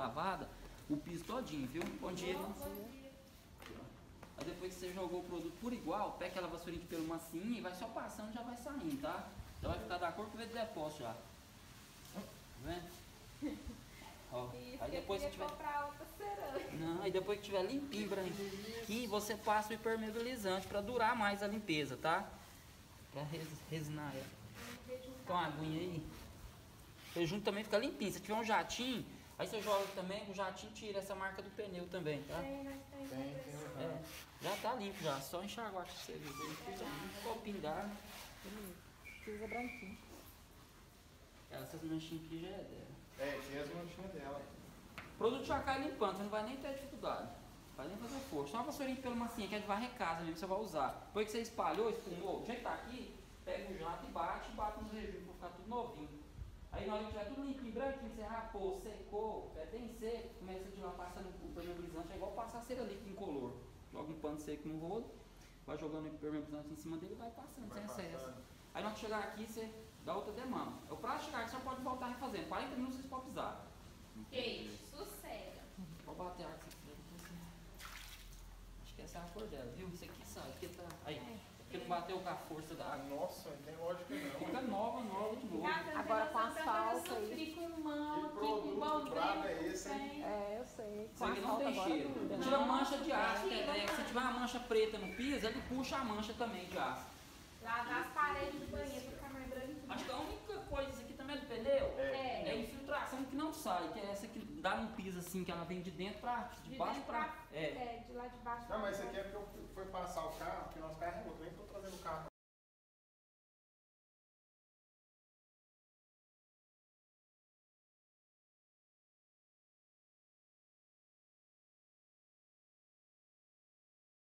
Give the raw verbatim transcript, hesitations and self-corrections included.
lavada o piso todinho, viu? Bom dia. Aí depois que você jogou o produto por igual, pega aquela vassourinha de pelo massinha e vai só passando e já vai saindo, tá? Já vai ficar da cor que veio do depósito já. Tá vendo? Ó, aí depois que tiver... comprar outra cerâmica. Não, aí depois que tiver limpinho, branquinho, você passa o impermeabilizante pra durar mais a limpeza, tá? Pra res, resinar ela. Com a aguinha aí. O rejunto também fica limpinho. Se tiver um jatinho, aí você joga também, o jatinho tira essa marca do pneu também, tá? Tem, mas tem. Tem, tem. É, já tá limpo já, só enxaguar pra você ver. Um copinho d'água. Precisa branquinho. Essas manchinhas aqui já é dela. É, tem as manchinhas dela. O produto já cai limpando, você não vai nem ter dificuldade. Vai nem fazer força. Só uma vassourinha pelo massinha, que é de varrer casa mesmo, você vai usar. Depois que você espalhou, espumou, do jeito que tá aqui, pega o jato e bate, e bate nos rejuntos pra ficar tudo novinho. Aí na hora que tiver tudo limpinho, branquinho, você rapou, secou, é bem seco, começa de lá passando o impermeabilizante, é igual passar cera líquida incolor. Joga um pano seco no rodo, vai jogando o impermeabilizante em cima dele e vai passando, Vai sem excesso. passando. Aí na hora que chegar aqui, você dá outra demanda. O prazo chegar aqui, você pode voltar refazendo. quarenta minutos vocês podem pisar. Gente, sossega. Vou bater a água que você acho que essa é a cor dela, viu? Isso aqui sabe, porque tá. Aí, porque não bateu com a força da água. Nossa, não tem lógica não. Fica nova, nova de novo. Agora com asfalto aí. Com mão, Que aqui, com produto brabo é bombril. esse, hein? É, eu sei. Isso aqui não tem cheiro. Ele tira mancha de aço, que é, se tiver uma mancha preta no piso, ele puxa a mancha também de aço. Lavar as paredes do banheiro pra ficar mais branquinho. Acho que a única coisa, isso aqui também é do pneu, É. é a infiltração que não sai, que é essa que dá no piso assim, que ela vem de dentro pra. de, De baixo dentro pra. pra- É. É, de lá de baixo. Não, mas isso aqui é porque eu fui passar o carro, porque nós carregamos, nem tô trazendo o carro